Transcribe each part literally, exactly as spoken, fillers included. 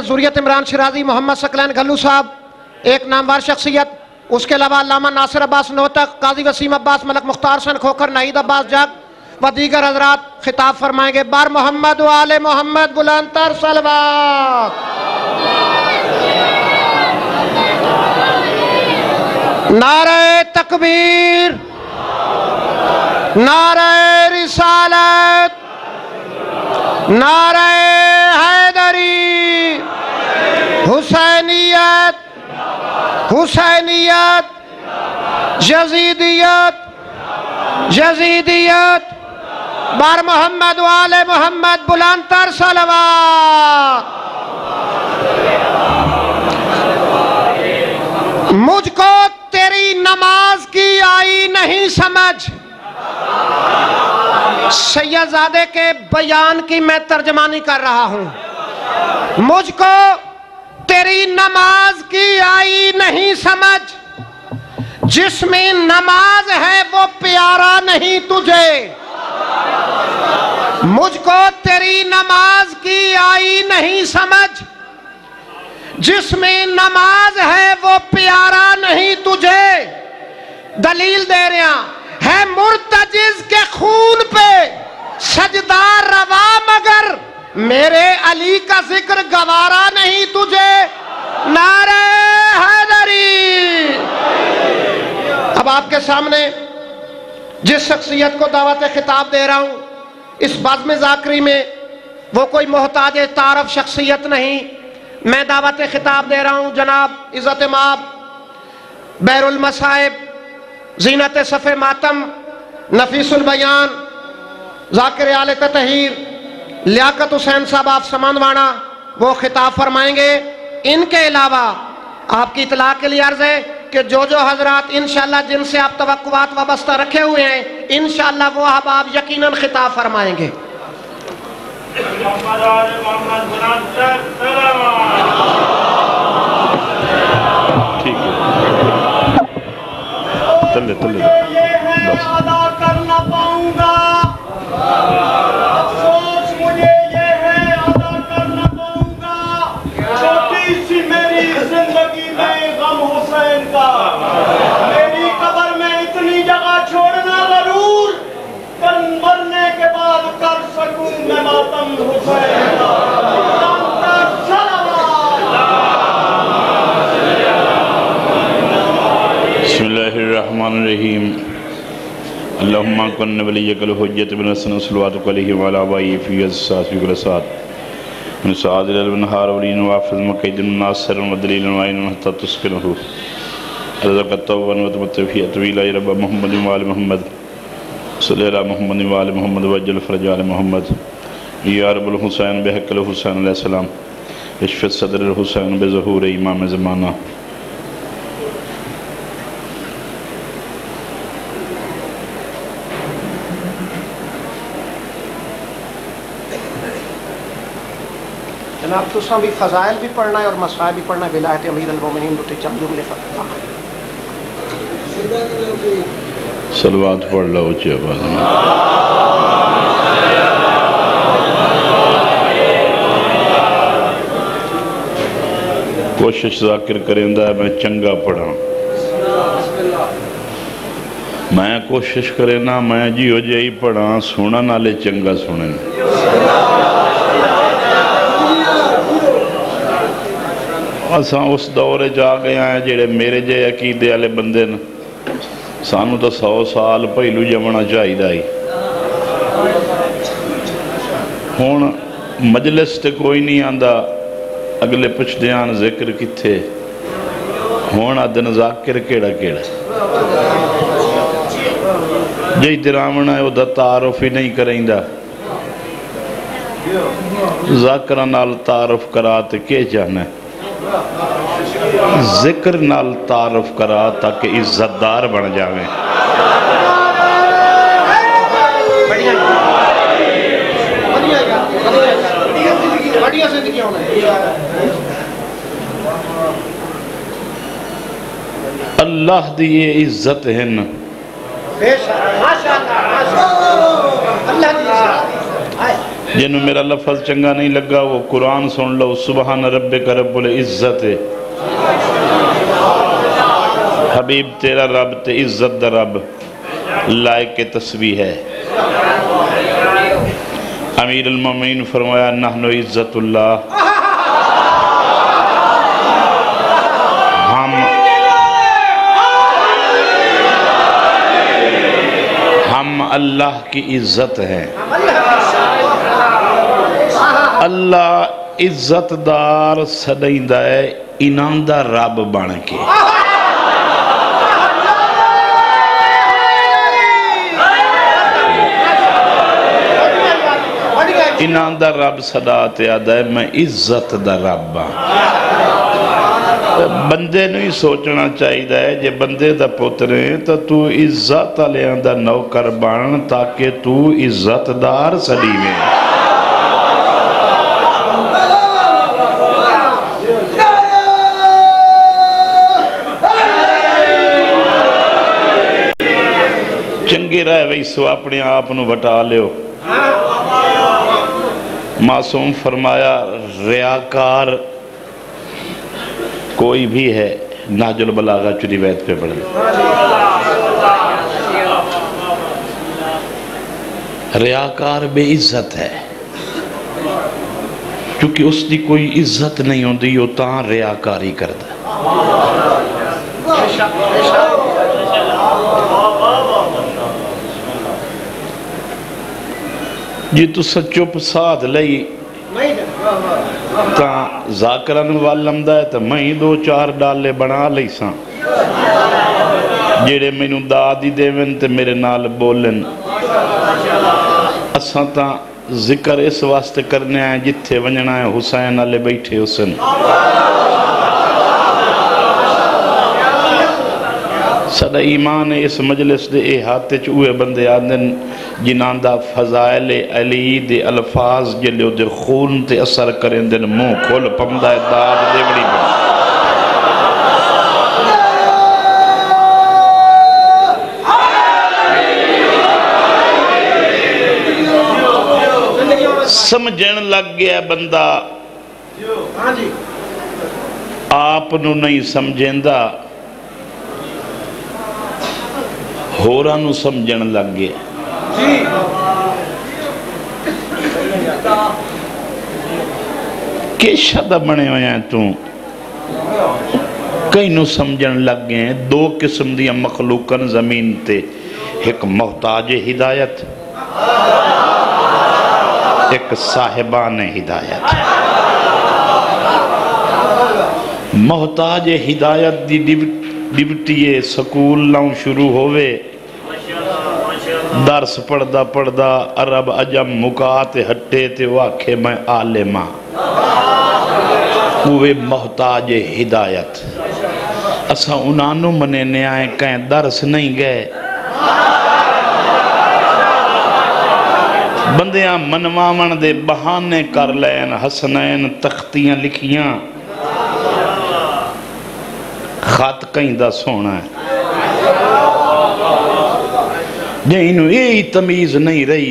ذریت عمران شرازی، محمد ثقلین گھلو صاحب ایک نامور شخصیت، اس کے علاوہ علامہ ناصر عباس نوتک، قاضی وسیم عباس، ملک مختار حسین کھوکھر، ناہید عباس جگ و دیگر حضرات خطاب فرمائیں گے۔ بار محمد و آل محمد بلند تر صلوات۔ نعرہ تکبیر، نعرہ رسالت، نعرہ حیدری، حسینیت، حسینیت، یزیدیت، یزیدیت، بار محمد و آل محمد بلند تر صلوات۔ مجھ کو تیری نماز کی آئی نہیں سمجھ، سید زادے کے بیان کی میں ترجمانی کر رہا ہوں۔ مجھ کو تیری نماز کی آئی نہیں سمجھ، جس میں نماز ہے وہ پیارا نہیں تجھے۔ مجھ کو تیری نماز کی آئی نہیں سمجھ، جس میں نماز ہے وہ پیارا نہیں تجھے۔ دلیل دے رہے ہے مرتجز کے خون پہ سجدہ روا، مگر میرے علی کا ذکر گوارا نہیں تجھے۔ نعرہ حیدری۔ اب آپ کے سامنے جس شخصیت کو دعوت خطاب دے رہا ہوں، اس بزم ذاکری میں وہ کوئی محتاج تعارف شخصیت نہیں، میں دعوت خطاب دے رہا ہوں جناب عزت مآب بحر المصائب، زینت صف ماتم، نفیس البیان، ذاکر آل تطہیر، لیاقت حسین صاحب آپ سمانوانا، وہ خطاب فرمائیں گے۔ ان کے علاوہ آپ کی اطلاع کے لیے عرض ہے کہ جو جو حضرات انشاءاللہ جن سے آپ توقعات وابستہ رکھے ہوئے ہیں، انشاءاللہ وہ احباب یقیناً خطاب فرمائیں گے۔ ٹھیک ہے، تلے تلے بس ادا کر نہ پاؤں گا، افسوس مجھے یہ ہے ادا کر نہ پاؤں گا، چھوٹی سی میری زندگی میں غم حسین کا، میری قبر میں اتنی جگہ چھوڑنا ضرور، کل مرنے کے بعد کر سکوں میں ماتم حسین کا۔ بسم اللہ الرحمن الرحیم۔ اللہم کن ولیک الحجت بن حسن صلواتک علیہ وعلا آبائی فی عزیزات فی قلسات من سعاد الالبنہار ولین وافظ مقید ناصر ودلیل وعین محتا تسکنہو رزق التوبان وتمتفی اطویلہ یا رب محمد وعال محمد صلی اللہ محمد وعال محمد وجل فرج آل محمد یا رب الحسین بحق الحسین علیہ السلام اشفت صدر الحسین بظہور امام زمانہ۔ جناب تساں بھی فضائل بھی پڑھنا ہے اور مسائل بھی پڑھنا ہے، ولایت امیر المومنین دوٹے چند جملے فتح۔ صلوات پڑھ لو اچھی آواز میں۔ کوشش ذاکر کریں دا میں چنگا پڑھا، میں کوشش کریں نا میں جی ہو جائی پڑھا، سونا نالے چنگا سنیں۔ اساں اس دورے جا گیا ہیں جڑے میرے جے عقیدے والے بندے نے، سانو تو سو سال پہلو جمنا چاہیے آئی۔ ہون مجلس تے کوئی نہیں آندا، اگلے پچھ دیان ذکر کتھے، ہون آدن ذاکر کیڑا کیڑا جی درامنا ہے وہ دا تعارف ہی نہیں کریں دا، ذاکرہ نال تعارف کراتے کے جانا ہے، ذکر نال تعارف کرا تاکہ عزت دار بن جاویں۔ اللہ دی یہ عزت ہے نا، بے شک، ماشاءاللہ، ماشاءاللہ، اللہ دی عزت ہے۔ جنہوں میرا لفظ چنگا نہیں لگا وہ قرآن سن لو، سبحان ربک رب العزت، حبیب تیرا رب تے عزت دا رب لائق تسبیح ہے۔ امیر المومنین فرمایا نحن عزت اللہ، ہم ہم اللہ کی عزت ہیں۔ اللہ عزت دار سدائندہ ہے انعام دا رب بن کے۔ انعام دا رب صدات یاد ہے میں عزت دا رب ہاں۔ بندے نہیں سوچنا چاہیے ہے جے بندے دا پترے تو تو عزت علیہ دا نوکر بان تاکہ تو عزت دار سڑی میں۔ چنگی رہے ویسو اپنے آپ نو بٹا لیو۔ معصوم فرمایا ریاکار کوئی بھی ہے نہج البلاغہ چری وید پہ پڑھ لے، ریاکار بے عزت ہے کیونکہ اس دی کوئی عزت نہیں ہوندی وہ تاں ریاکاری کرتا ہے۔ جی تو سچو پساد لئی تاں ذاکران والمدہ ہے تو میں دو چار ڈالے بنا لئی ساں جیڑے میں نو دادی دیون تے میرے نال بولن۔ اساں تاں ذکر اس واسطے کرنے آئے جتھے ونجنا ہے حسین علیہ بیٹھے حسن۔ سدا ایمان اس مجلس دے احاطے چوئے بندے آدن جنان دا فضائل علی دے الفاظ جلے دے خون تے اثر کریں دن مو کھول پمدہ داد دے بڑی بڑی سمجھن لگ گیا بندہ آپ نو نہیں سمجھیں دا ہورانو سمجھن لگ گئے۔ کہ شدہ بنے ہوئے ہیں تو کئی نو سمجھن لگ گئے ہیں۔ دو قسم دیا مخلوقاً زمین تے، ایک محتاج ہدایت، ایک صاحبان ہدایت۔ محتاج ہدایت دی ڈیوٹی سکول لاؤں شروع ہوئے، درس پڑھدا پڑھدا عرب عجم مکات ہٹے تے واکھے میں عالمہ، وہ محتاج ہدایت۔ اساں انانو منینے آئے کہیں درس نہیں گئے، بندیاں منوامن دے بہانے کر لین، حسنین تختیاں لکھیاں، خط کہیں دا سونا ہے جنہوں یہی تمیز نہیں رہی۔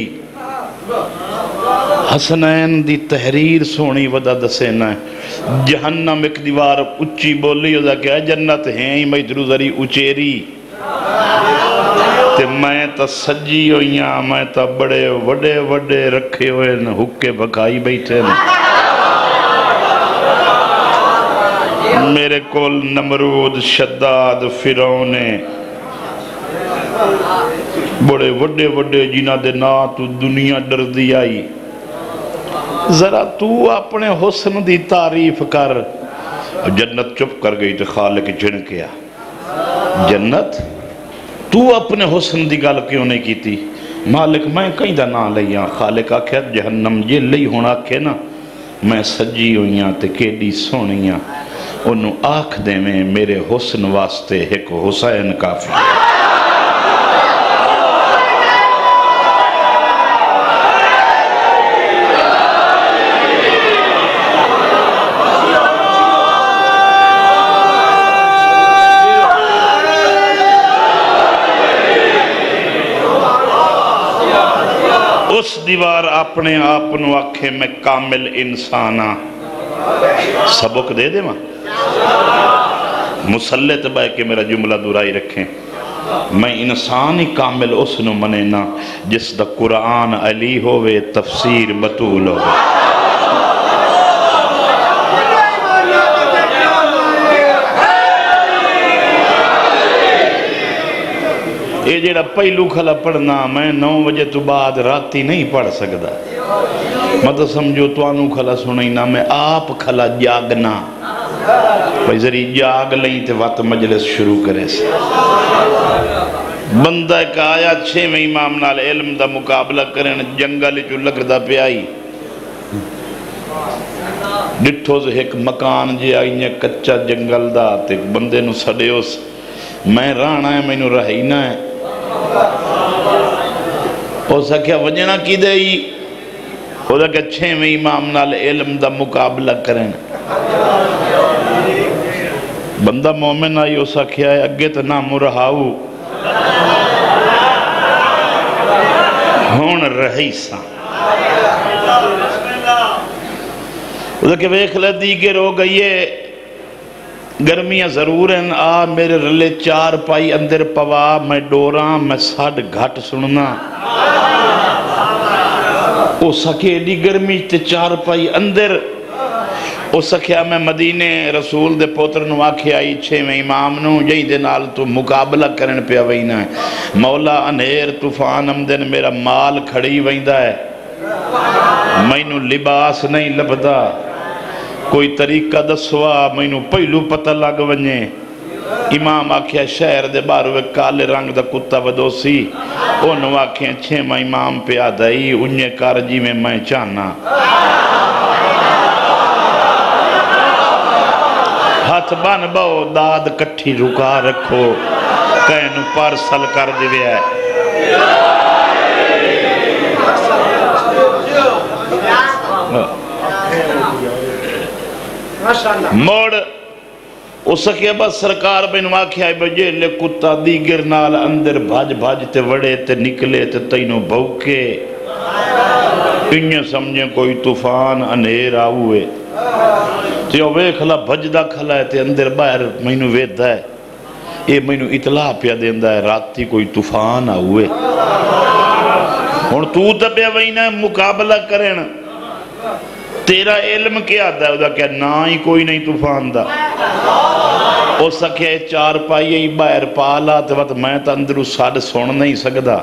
حسنین دی تحریر سونی ودا دسینا ہے۔ جہنم ایک دیوار اچھی بولی ہو دا کیا جنت ہیں ہی میں دروزری اچیری تے میں تا سجی ہوئیاں، میں تا بڑے وڈے وڈے رکھے ہوئے حکے بکائی بیٹھے نا۔ میرے کول نمرود شداد فرعونے بڑے وڈے وڈے جنہ دے نا تو دنیا ڈر دی آئی۔ ذرا تو اپنے حسن دی تعریف کر۔ جنت چپ کر گئی تو خالق جن کیا جنت تو اپنے حسن دی گل کیوں نہیں کیتی؟ مالک میں کہیں دا نا لئیاں۔ خالق آکھیا جہنم جے لئی ہونا کہ نا میں سجی ہوئیاں تے کیڈی سونیاں، انہوں آکھ دے میں میرے حسن واسطے ایک حسین کافی ہے۔ اس دیوار اپنے آپنو آکھے میں کامل انسانا سبق دے دے ماں مسلط بائے کہ میرا جملہ درائی رکھیں میں انسان ہی کامل اس نو منینا جس دا قرآن علی ہوئے تفسیر بطول ہوئے یہ جیڑا پہلو کھلا پڑھنا میں نو بجے تو بعد راتی نہیں پڑھ سکتا مطلب سمجھو تو آنو کھلا سنینا میں آپ کھلا جاگنا بھائی ذری جاگ لیں تے وقت مجلس شروع کرے سے بندہ ایک آیا چھے میں امام نال علم دا مقابلہ کریں جنگل جو لگ دا پہ آئی ڈٹھو سے ایک مکان جے آئی کچا جنگل دا تے بندے نو سڑے اس میں رانا ہے میں نو رہینا ہے او سکیا وجنہ کی دے ہی او دا کہ چھے میں امام نال علم دا مقابلہ کریں بندہ مومن آئی ہو سکیا ہے اگے تو نام رہاؤ ہون رہی سا او دا کہ ویکھ لدی گر ہو گئی ہے گرمیاں ضرور ہیں آ میرے رلے چار پائی اندر پوا میں ڈوراں میں ساڑھ گھٹ سننا او سکے دی گرمی تے چار پائی اندر او سکھیا میں مدینے رسول دے پوتر نو آکھے آئی چھے میں امام نو جہی دے نال تو مقابلہ کرن پہ وینا ہے مولا انہیر طوفان امدن میرا مال کھڑی ویندہ ہے میں نو لباس نہیں لبدا کوئی طریقہ دسوا میں نو پہلو پتہ لگ ونجے امام آکھیا شہر دے باروے کالے رنگ دا کتا ودوسی او نو آکھیا چھے میں امام پہ آدائی انجے کارجی میں میں چاہنا ہاتھ بان باؤ داد کٹھی رکا رکھو کہنو پارسل کر دیوے ہے موڑ اس کے بعد سرکار بین واقعی آئی بجے لے کتا دیگر نال اندر بھاج بھاج تے وڑے تے نکلے تے تینوں بھوکے انہیں سمجھیں کوئی طوفان انہیر آوے تے اوے کھلا بھجدہ کھلا ہے تے اندر باہر مینو ویدہ ہے یہ مینو اطلاع پیا دیندہ ہے راتی کوئی طوفان آوے اور تو تبیا وینا مقابلہ کریں تیرا علم کیا دا ہے کہ نہ ہی کوئی نہیں طوفان دا او سکھے چار پائی ہی باہر پالا تے وقت میں تا اندرو ساڑھ سن نہیں سکدا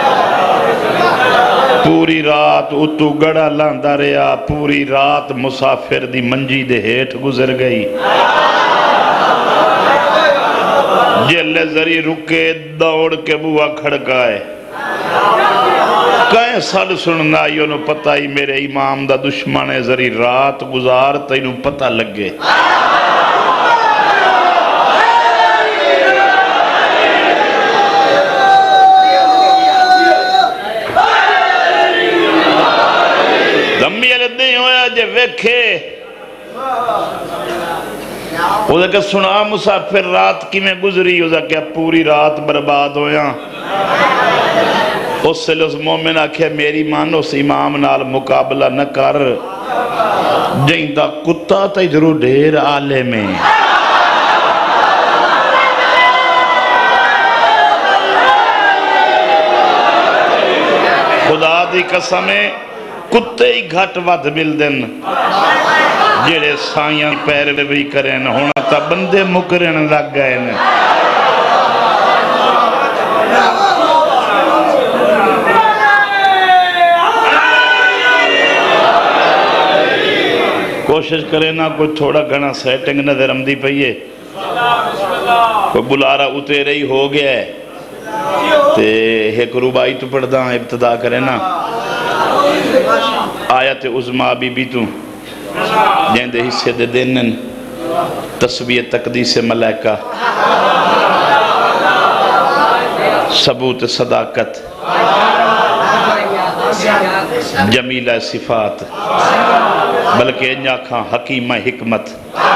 پوری رات اتو گڑا لاندہ رہا پوری رات مسافر دی منجی دے ہیٹ گزر گئی جلے ذری رکے دوڑ کے بوا کھڑکائے کہیں سڑ سننا یوں نو پتہ ہی میرے امام دا دشمن ہے ذری رات گزار تینوں پتہ لگے دمی علیدیں ہویا جے ویکھے وہ دے کہ سنا مسافر رات کی میں گزری وہ دے کہ پوری رات برباد ہویا اس سے لوز مومن آکھے میری مان اس امام نال مقابلہ نہ کر جائندہ کتا تا ادھرو ڈھیر آلے میں خدا دی قسمیں کتے ہی گھٹ ود مل دن جڑے سائیاں پیر بھی کریں ہونا تا بندے مکرن لگ گئے نے کوشش کرے نا کوئی تھوڑا گھنا سیٹنگ نظر امدی پہیے کوئی بلارہ اترے ہی ہو گیا ہے تے ایک روبائی تو پڑھدا ابتدا کرے نا آیت عظمہ بی بی تو جہاں دے حصے دے دینن تسبیح تقدیس ملائکہ ثبوت صداقت جمیلہ صفات بلکہ انجاکھاں حکیمہ حکمت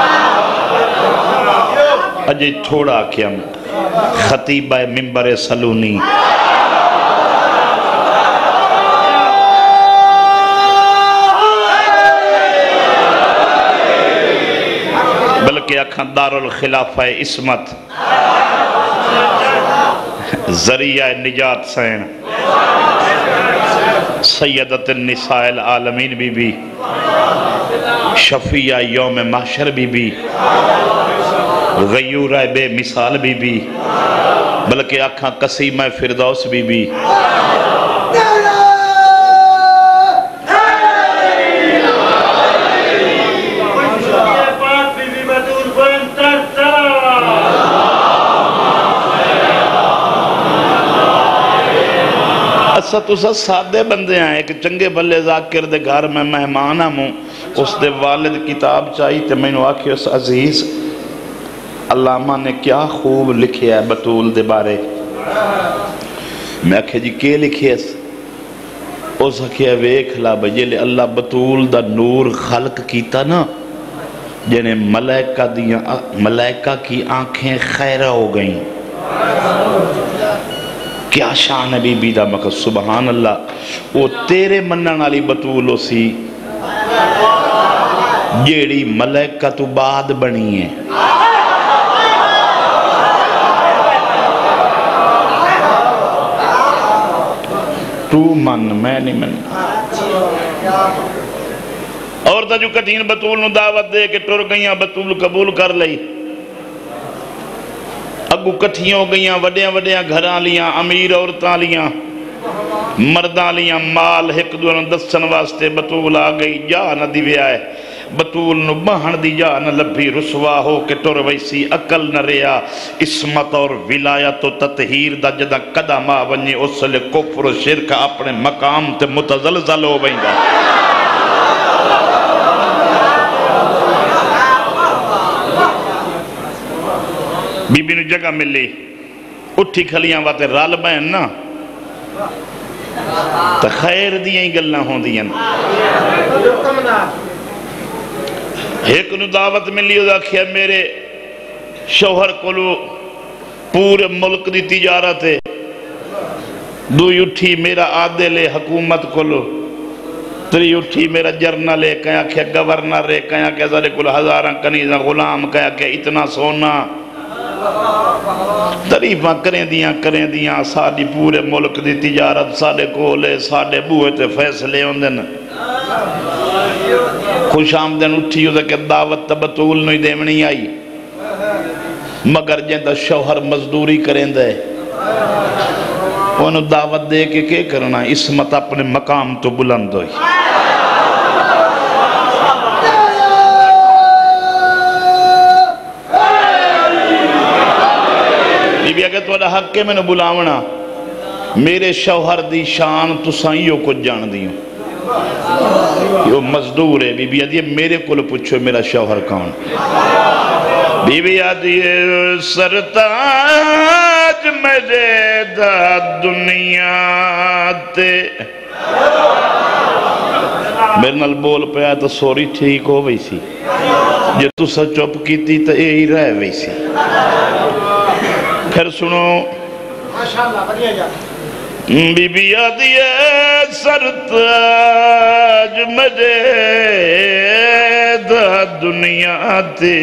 اجے تھوڑا کیم خطیبہ ممبر سلونی بلکہ اکھاں دار الخلافہ عصمت ذریعہ نجات سین سیدت النساء العالمین بی بی شفیع یوم محشر بی بی غیورہ بے مثال بی بی بلکہ آنکھاں قسیمہ فردوس بی بی اسا تو سا سادے بندے ہیں ایک چنگے بلے ذاکر دے گھر میں مہمان ہوں اس دے والد کتاب چاہی تے میں نے آکھی اس عزیز علامہ نے کیا خوب لکھیا ہے بطول دے بارے میں آکھے جی کے لکھیا ہے اس آکھیا ویکھ لا بجلے اللہ بطول دا نور خلق کیتا نا جنہیں ملائکہ دیاں ملائکہ کی آنکھیں خیرہ ہو گئیں کیا شان ہے بی بی دا مکہ سبحان اللہ وہ تیرے منن والی بطولو سی جیڑی ملائکہ تو بعد بنی ہے تو من میں نہیں من اور تا جو کٹین بطول نو دعوت دے کہ ٹر گئیاں بطول قبول کر لئی اگو کٹھیاں ہو گئیاں وڈیاں وڈیاں گھران لیاں امیر عورتاں لیاں مردان لیاں مال ایک دوران دسن واسطے بطول آ گئی جا نہ دیوے آئے بطول نو بہن دی جا نہ لبھی رسوا ہو کہ ٹر ویسی عقل نہ ریا عصمت اور ولایت و تطہیر دا جدہ قدم آ ونجے اس لئے کفر و شرک اپنے مقام تے متزلزل ہو بین دا بی بی نو جگہ ملی اٹھی کھلیاں واتے رال بین نا تا خیر دیاں ہی گلنا ہوں دیاں ایک نو دعوت ملی او دا کیا میرے شوہر کلو پورے ملک دی تجارت ہے دوئی اٹھی میرا عادل حکومت کلو تری اٹھی میرا جرنل ہے کہا کہ گورنر ہے کہا کہ ذرے کل ہزاراں کنیزاں غلام کہا کہ اتنا سونا تعریفاں کریں دیاں کریں دیاں ساڑی پورے ملک دی تجارت ساڑے کولے ساڑے بوئے تے فیصلے ہوندن خوش آمدن اٹھی ہو کہ دعوت تبتول نہیں دیمنی آئی مگر جیندہ شوہر مزدوری کریں دے انہوں دعوت دے کے کیا کرنا عصمت اپنے مقام تو بلند ہوئی بی بی اگر تو اڈا حق کے میں نے بلاونا میرے شوہر دی شان تو سائیوں کو جان دیوں یہ مزدور ہے بی بی آدھی میرے کو لو پوچھو میرا شوہر کون بی بی آدھی سرتاج میرے دا دنیا تے میرے نال بول پہ آیا تو سوری ٹھیک ہو وی سی جو تو سا چپ کی تھی تو یہی رہ وی سی پھر سنو بی بی آدھی سرتاج میرے دا دنیا تے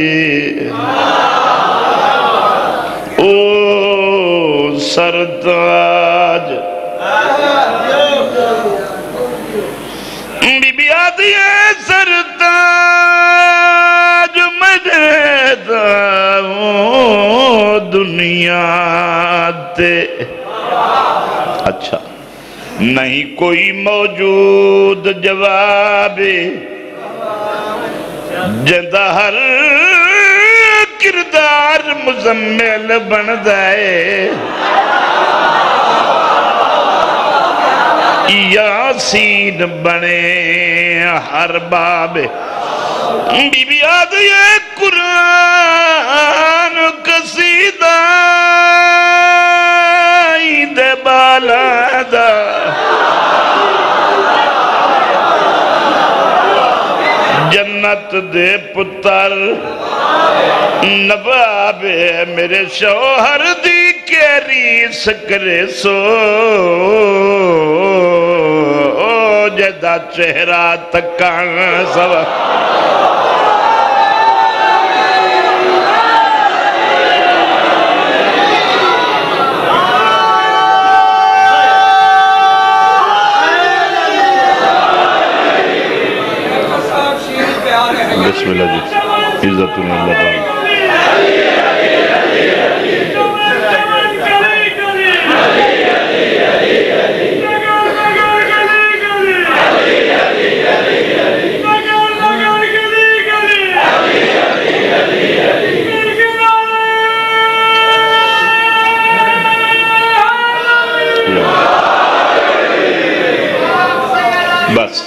او سرتاج بی بی آدھی سرتاج میرے دا دنیا تے اچھا نہیں کوئی موجود جواب جندہ ہر کردار مزمل بن دائے یاسین بنے ہر باب بی بی آدھی قرآن قصیدہ دے بالا دا جنت دے پتر نواب میرے شوہر the carry سکرے so O Jeddah چہرہ تکان سوا عزت نہیں لگا بس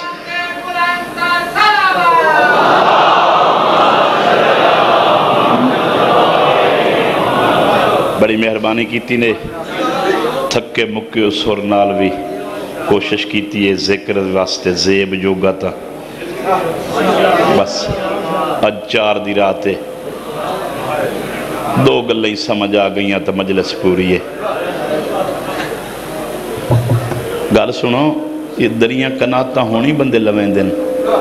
بڑی مہربانی کیتی نے تھکے مکے سر نال بھی کوشش کیتی ہے ذکر واسطے زیب جوگا تا بس اج چار دی رات ہے دو گلیں سمجھ آ گئیاں تا مجلس پوری ہے گل سنو یہ دریاں کناتا ہونی بندے لویں دن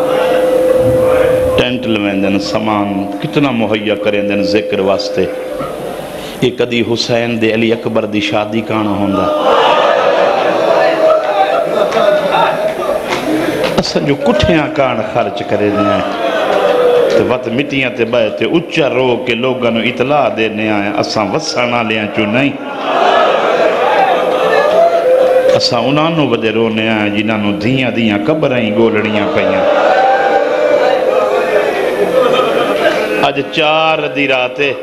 ٹینٹ لویں دن سامان کتنا مہیا کریں دن ذکر واسطے یہ کدی حسین دے علی اکبر دی شادی کانا ہوندہ اسا جو کٹھیاں کان خرچ کرے دیں تو وقت مٹیاں تے بیتے اچھا رو کے لوگاں اطلاع دینے آئے اسا وسانا لیاں چو نہیں اسا انہوں بدے رونے آئے جنہوں دھیاں دھیاں قبریں گولڑیاں پہیاں آج چار دی راتے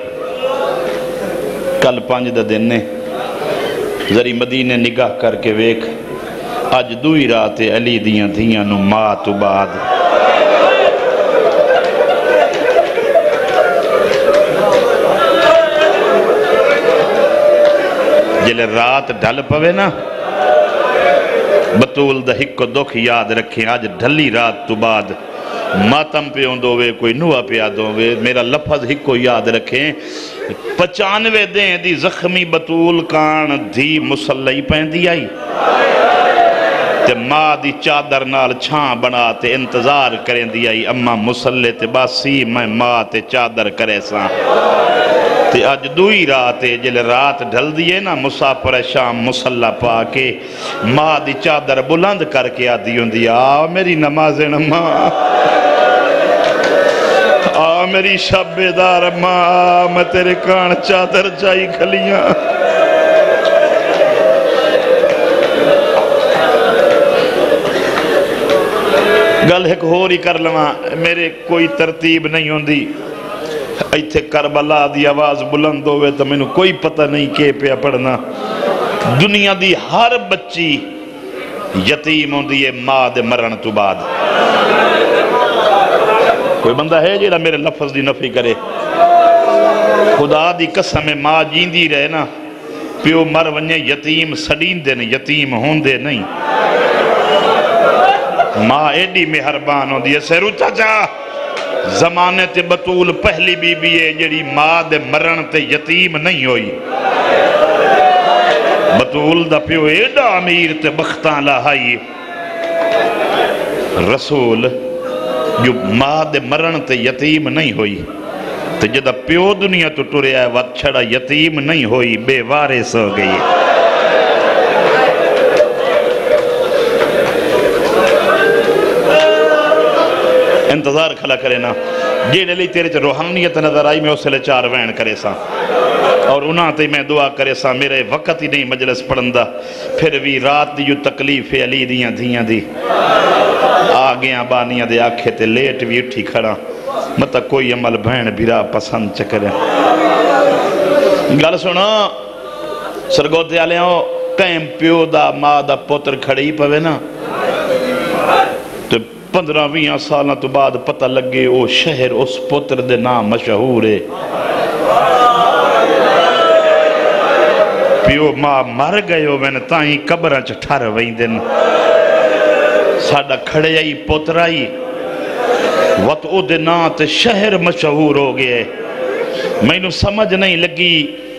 کل پانچ دا دن نے ذری مدینے نگاہ کر کے ویک آج دوئی راتے علی دیاں دھیاں نو مات و بعد جلے رات ڈھل پوے نا بطول دا ہکو دکھ یاد رکھیں آج ڈھلی رات تو بعد ماتم پہ ہوندوے کوئی نوہ پہ آدھوے میرا لفظ ہکو یاد رکھیں پچانوے دیں دی زخمی بطول کان دھی مسلحی پہندی آئی تے ماں دی چادر نال چھاں بنا تے انتظار کریں دی آئی اما مسلح تے باسی میں ماں تے چادر کرے ساں تے آج دوئی رات ہے جلے رات ڈھل دیئے نا مسافر شام مسلح پا کے ماں دی چادر بلند کر کے آدھی ہوں دی آ میری نماز نماں آ میری شب بیدار ماں میں تیرے کان چادر چاہی کھلیاں گل ایک ہوری کر لواں میرے کوئی ترتیب نہیں ہوں دی ایتھے کربلا دی آواز بلند ہوئے تو میں نے کوئی پتہ نہیں کہ پہ پڑھنا دنیا دی ہر بچی یتیم ہوں دی ماں دے مرن تو بعد کوئی بندہ ہے جیڑا میرے لفظ دی نفی کرے خدا دی قسم ماں جیندی رہے نا پیو مر ونجے یتیم سڑین دے نہیں یتیم ہون دے نہیں ماں ایڈی مہربان ہوں دی سیرو چاچا زمانے تے بطول پہلی بی بی ہے جڑی ماں دے مرن تے یتیم نہیں ہوئی بطول دا پیو ایڈا امیر تے بختان لاہائی رسول جو ماں دے مرن تے یتیم نہیں ہوئی تے جدہ پیو دنیا تو ٹورے آئے وقت چھڑا یتیم نہیں ہوئی بے وارث ہو گئی انتظار کھلا کرے نا جیڑے لی تیرے چا روحانیت نظر آئی میں اسے لے چار وین کرے سا اور انہاں تے میں دعا کرے سا میرے وقت ہی نہیں مجلس پڑھندہ پھر بھی رات دی جو تکلیف علی دیاں دیاں دی آگیاں بانیاں دے آکھے تے لیٹ بھی اٹھی کھڑا مطا کوئی عمل بہن بھیرا پسند چکرے گل سنو سرگوتے آلے ہو کہیں پیو دا ماں دا پوتر کھڑی پوے نا تو پندرہ ویاں سالہ تو بعد پتہ لگے او شہر اس پتر دے نام مشہور ہے پیو ماں مر گئے ہو میں نے تائیں قبرہ چٹھار وہیں دن ساڑھا کھڑے آئی پتر آئی وقت او دے نام تے شہر مشہور ہو گئے میں نے سمجھ نہیں لگی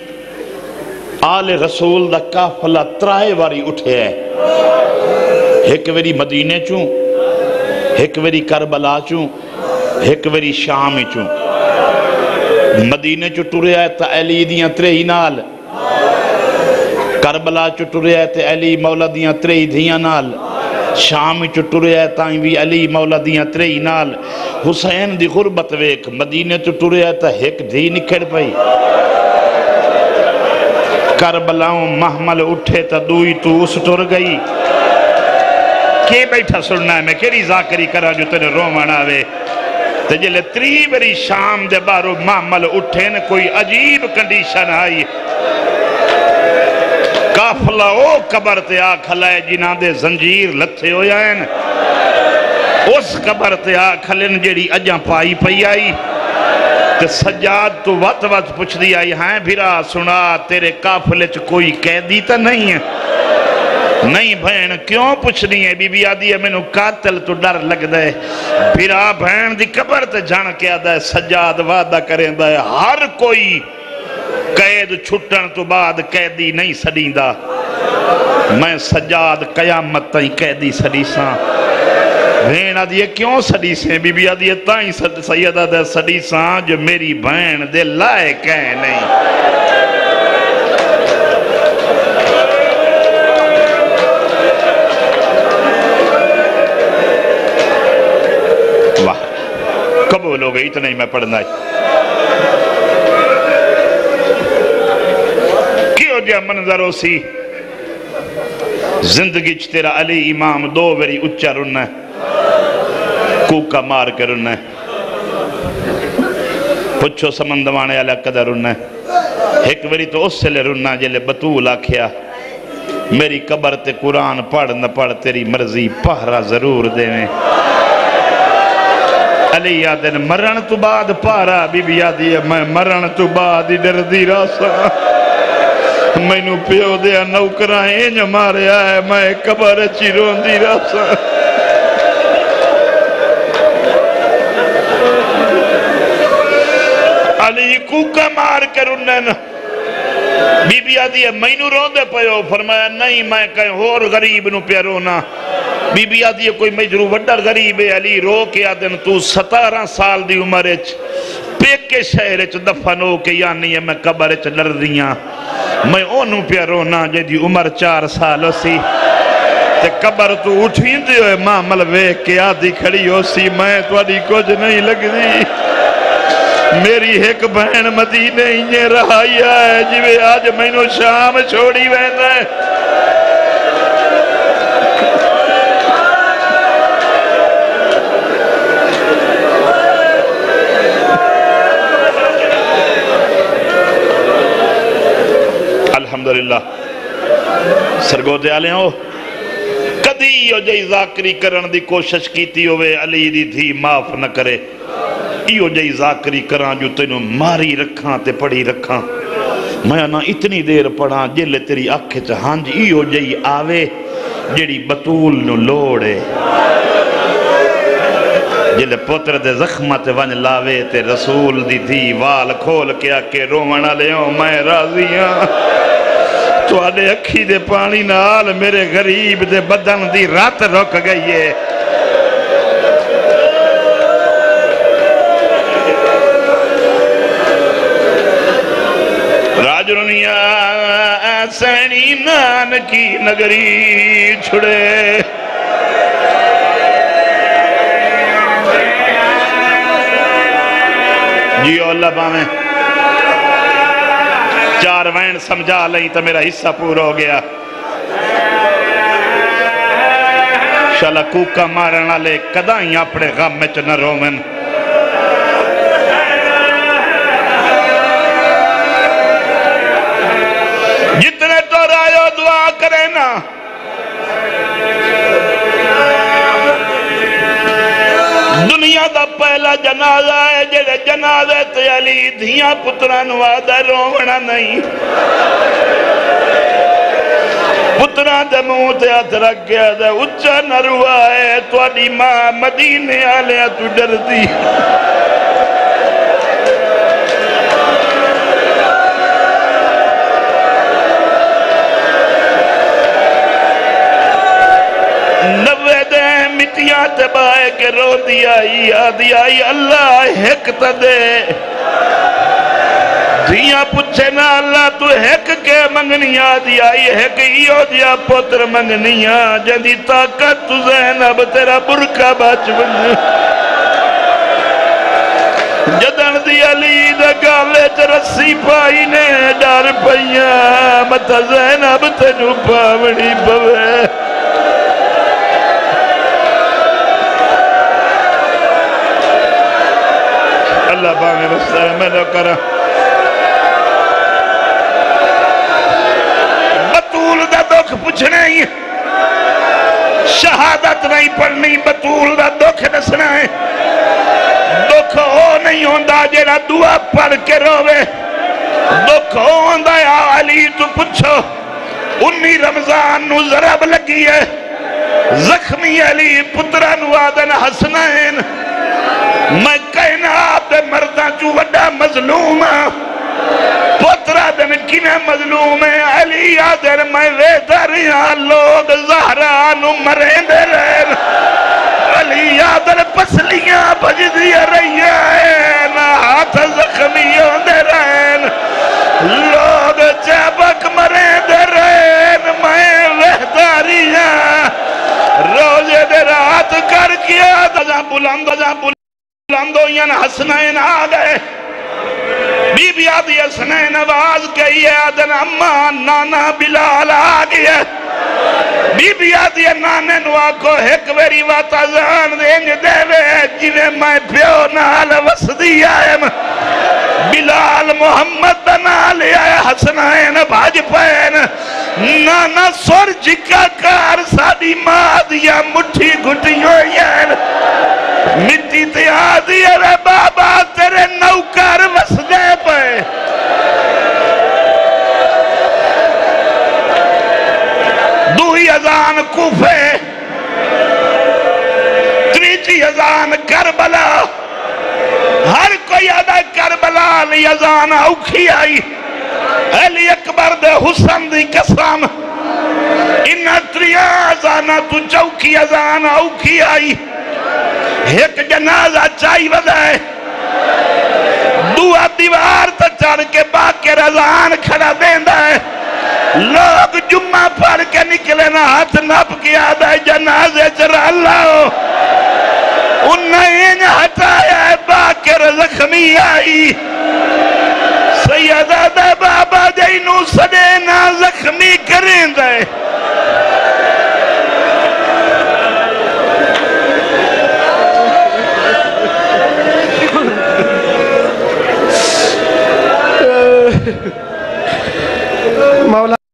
آل رسول دا کافلہ ترائے واری اٹھے ہے ایک ویری مدینے چوں ایک ویری کربلا چوں ایک ویری شام چوں مدینے چوں ٹورے آئے تا علی دیاں ترہی نال کربلا چوں ٹورے آئے تا علی مولا دیاں ترہی دھیاں نال شام چ ٹریا تائیں بھی علی مولا دیاں تریئی نال حسین دی غربت ویک مدینے تو ٹریا تا ایک دھی نکھڑ پئی کربلاؤں محمل اٹھے تا دوئی تو اس ٹر گئی کے بیٹھا سننا ہے میں کیری ذاکری کرا جو تیرے رومن آوے تے جلے تری بری شام دے بارو محمل اٹھے نے کوئی عجیب کنڈیشن آئی کافلہ او قبر تے آ کھلائے جنہاں دے زنجیر لتھے ہو جائیں اس قبر تے آ کھلن جیڑی اجاں پائی پئی آئی تے سجاد تو وقت وقت پوچھ دی آئی ہیں بھیرا سنا تیرے کافلے چ کوئی قیدی تا نہیں ہے نہیں بھین کیوں پوچھنی ہے بی بی آدھی ہے میں نو قاتل تو ڈر لگ دے بھیرا بھین دی قبر تے جان کے آدھا ہے سجاد وعدہ کریں دا ہے ہر کوئی قید چھٹن تو بعد قیدی نہیں سڑیں دا میں سجاد قیامت تائیں قیدی سڑی ساں بھین آدھی ہے کیوں سڑی سے بی بی آدھی ہے تائیں سیدہ دے سڑی ساں جو میری بھین دے لائے کہیں نہیں قبول ہو گئی اتنا ہی میں پڑھنا ہے کیوں جا منظر ہو سی زندگی چھ تیرا علی امام دو وری اچھا رننا ہے کوکا مار کے رننا ہے پچھو سمندوانے علیہ قدر رننا ہے ایک وری تو اس سے لے رننا جلے بطول آکھیا میری قبر تے قرآن پڑھ نہ پڑھ تیری مرضی پہرا ضرور دے میں علی یادن مرن تو بعد پارا بی بی یادی ہے میں مرن تو بعد ڈر دی راسا میں نو پیو دیا نوکرائیں جو مارے آئے میں قبر اچھی رون دی راسا علی کوکا مار کر انہیں بی بی یادی ہے میں نو رون دے پیو فرمایا نہیں میں کہیں اور غریب نو پیا رونا بی بی آدھی ہے کوئی مجرو وڈر غریب ہے علی رو کے آدھن تو ستارہ سال دی عمر اچ پیکے شہر اچ دفن ہو کے یا نہیں ہے میں قبر اچ لڑ دیاں میں اونوں پیا رونا جے دی عمر چار سال ہو سی تے قبر تو اٹھیں دے ہوئے ماں ملوے کے آدھی کھڑی ہو سی میں تو آدھی کچھ نہیں لگ دی میری ایک بہن مدینے انہیں رہائی ہے جوے آج میں نو شام چھوڑی ویندہ ہے الحمدللہ سرگو دے آلے ہو کدی یو جائی ذاکری کرن دی کوشش کیتی ہوئے علی دی تھی معاف نہ کرے یو جائی ذاکری کران جو تینو ماری رکھاں تے پڑھی رکھاں میں نا اتنی دیر پڑھاں جلے تیری آنکھیں چاہاں جی یو جائی آوے جیڑی بطول نو لوڑے جلے پتر دے زخمت ون لاوے تے رسول دی تھی وال کھول کے آکے رومنہ لے ہوں میں راضیاں تو آدھے اکھی دے پانی نال میرے غریب دے بدن دی رات رک گئی ہے راجرنیا سینی نان کی نگری چھڑے جیو اللہ باویں چار وین سمجھا لئی تو میرا حصہ پورا ہو گیا شالا کوکا مارنا لے کدائیں اپنے غم میں چنہ رومن جتنے تو رائیو دعا کرے نا دنیا دا پہلا جنازہ ہے جڑے جنازے تے علی دھیاں پتران وعدہ رونا نہیں پتران دے منہ تے ہاتھ رکھ گیا دے اچھا نہ روا ہے تو اڈی ماں مدینے آلے تو ڈر دی نوے دے مٹیاں تبائے کے رو دیا آئی آدھی آئی اللہ حق تا دے دھیاں پچھے نا اللہ تو ایک کے منگنیاں دیا ایک ایو دیا پتر منگنیاں جدی طاقت تو زینب تیرا برکہ بچ بن جدن دی علی دا گالے چرسی پائی نے ڈار پئیاں متا زینب تینو پاوڑی پوے اللہ بانے رستے میں نہ کرا بطول دا دکھ پوچھنا ہی شہادت نہیں پڑھنی بطول دا دکھ نسنا ہے دکھ ہو نہیں ہوندہ جیرا دعا پڑھ کے روے دکھ ہو ہوندہ یا علی تو پوچھو انی رمضان نو ضرب لگی ہے زخمی علی پترہ نو آدن حسنین میں کہنا آپ دے مردان چو وڈا مظلوم ہے پترہ دن کنے مظلوم ہے علی آدھر میں ویداریاں لوگ زہرانو مرین دے رہے علی آدھر پسلیاں بج دیا رہی ہیں ہاتھ زخمیوں دے رہے لوگ چابک مرین دے رہے میں ویداریاں روزے دے رات کر کیا دجاں بلند دجاں بلندو ین حسنین آگئے بی بی آدھی حسنین آواز کہی ہے آدھن اماں نانا بلال آگئے بی بی آدھی نانے نوا کو ایک ویری واتا زہان دینج دے وے جنہیں میں پیو نال وسدی آئیم بلال محمد نال آئے حسنین بھاج پین نانا سور جکا کار ساڑی ماں دیا مٹھی گھٹی ہوئی مٹی تے آدھی ارے بابا تیرے نوکر وسدے پہ دوہی ازان کوفے تریجی ازان کربلا ہر کوئی آدھا کربلا لی ازان اوکھی آئی علی اکبر دے حسن دی قسم انہ تریا ازانہ تو چوکی ازان اوکھی آئی ایک جنازہ چاہی بدائے دعا دیوار تا چڑھ کے باقی رضان کھڑا دیندہ ہے لوگ جمعہ پڑھ کے نکلے نہ ہاتھ نپ کیا دائے جنازے چر اللہ ہو انہیں ہٹایا ہے باقر زخمی آئی سیدہ دے بابا جینو سڈینا زخمی کریں دے مولا